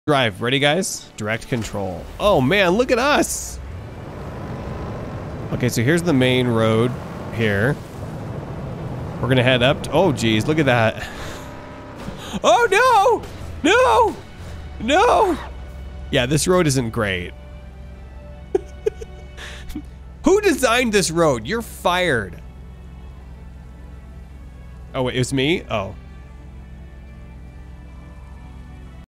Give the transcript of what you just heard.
Drive. Ready, guys? Direct control. Oh, man, look at us. Okay, so here's the main road here. We're going to head up. Oh, geez, look at that. Oh, no! No! No! Yeah, this road isn't great. Who designed this road? You're fired. Oh, wait, it was me? Oh.